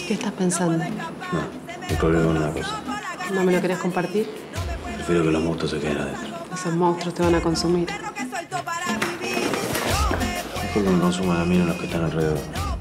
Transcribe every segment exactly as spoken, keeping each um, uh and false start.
¿Qué estás pensando? No, el problema es una cosa. ¿No me lo querés compartir? Prefiero que los monstruos se queden adentro. Esos monstruos te van a consumir. Mejor que me consuman a mí, no los que están alrededor.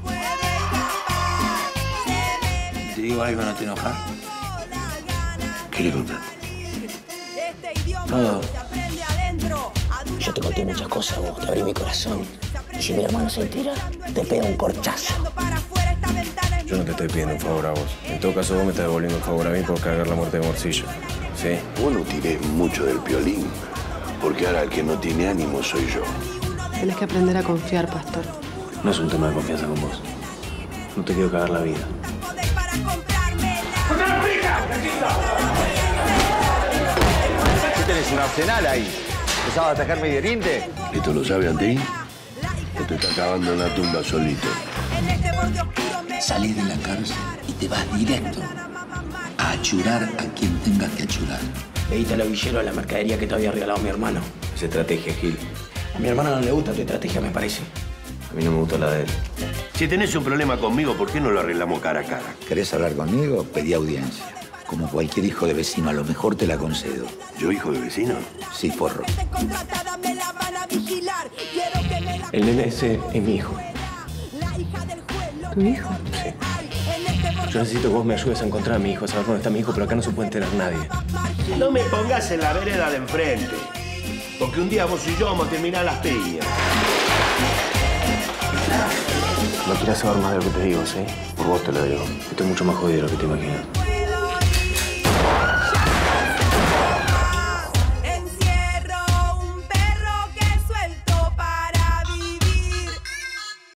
¿Te digo algo, no te enojas? ¿Qué le contaste? Todo. Yo te conté muchas cosas, vos. Te abrí mi corazón. Y si mi hermano se entera, te pega un corchazo. Yo no te estoy pidiendo un favor a vos. En todo caso, vos me estás devolviendo un favor a mí por cagar la muerte de Morcillo. ¿Sí? Vos no tirés mucho del piolín, porque ahora el que no tiene ánimo soy yo. Tenés que aprender a confiar, Pastor. No es un tema de confianza con vos. No te quiero cagar la vida. ¿Qué tenés, un arsenal ahí? ¿Empezaba a atacar medio oriente? ¿Esto lo sabe Antín? O te está acabando en la tumba solito. Salís de la cárcel y te vas directo a achurar a quien tengas que achurar. Pedite a los villeros la mercadería que te había regalado mi hermano. Esa estrategia, Gil. A mi hermano no le gusta tu estrategia, me parece. A mí no me gusta la de él. Si tenés un problema conmigo, ¿por qué no lo arreglamos cara a cara? ¿Querés hablar conmigo? Pedí audiencia. Como cualquier hijo de vecino, a lo mejor te la concedo. ¿Yo hijo de vecino? Sí, forro. El nene ese es mi hijo. ¿Tu hijo? Sí. Yo necesito que vos me ayudes a encontrar a mi hijo, a saber dónde está mi hijo, pero acá no se puede enterar nadie. No me pongas en la vereda de enfrente, porque un día vos y yo vamos a terminar las piñas. No quieras saber más de lo que te digo, ¿sí? Por vos te lo digo. Esto es mucho más jodido de lo que te imaginas.